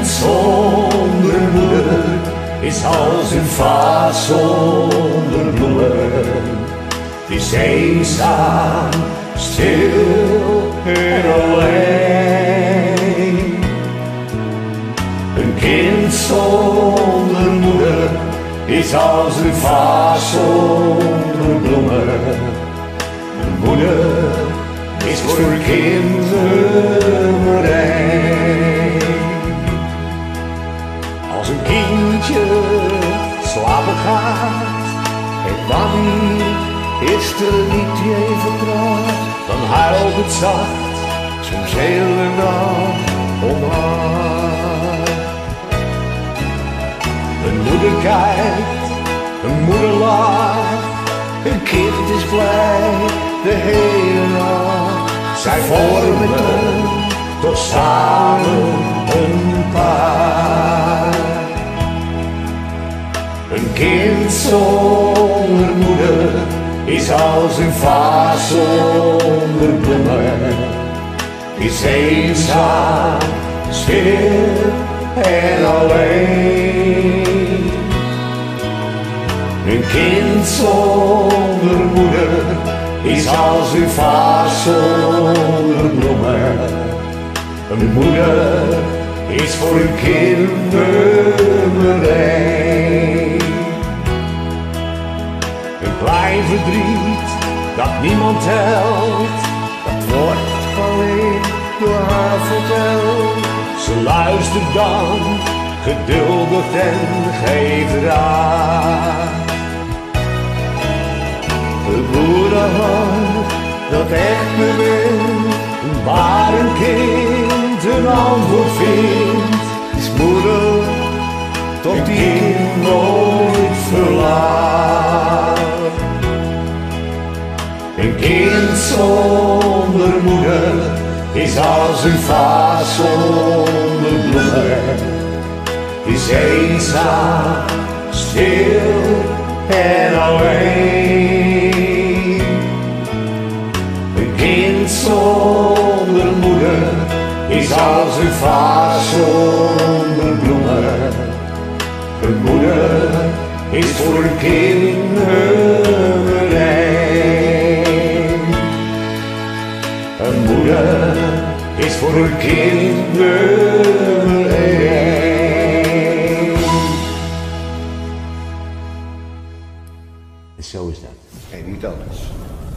kind zonder moeder is als een vaas zonder bloemen. Het is eenzaam, stil en alleen. Een kind zonder moeder is als een vaas zonder bloemen. Een moeder is voor kinderen één. Als een kindje slapen gaat en wanneer is er niet die even praat, dan huilt het zacht, soms hele nacht om haar. Een moeder kijkt, een moeder lacht, een kind is blij de hele nacht. Zij vormen toch samen een paar. Een kind zonder moeder is als een vaas zonder bloemen. Is eenzaam, stil en alleen. Een kind zonder moeder is als een vaas zonder bloemen. Een moeder is voor een kind nummer één. Een klein verdriet dat niemand telt, dat wordt alleen door haar verteld. Ze luistert dan geduldig en geeft raad. Een moederhart dat echt bemint, waar een kind een antwoord vindt, is moeder tot die kind nooit verlaat. Een kind zonder moeder is als een vaas zonder bloemen. Is eenzaam, stil en alleen. Een kind zonder moeder is als een vaas zonder bloemen. Een moeder is voor een kind nummer één. Een moeder is voor een kind nummer één. Zo is dat. En niet anders.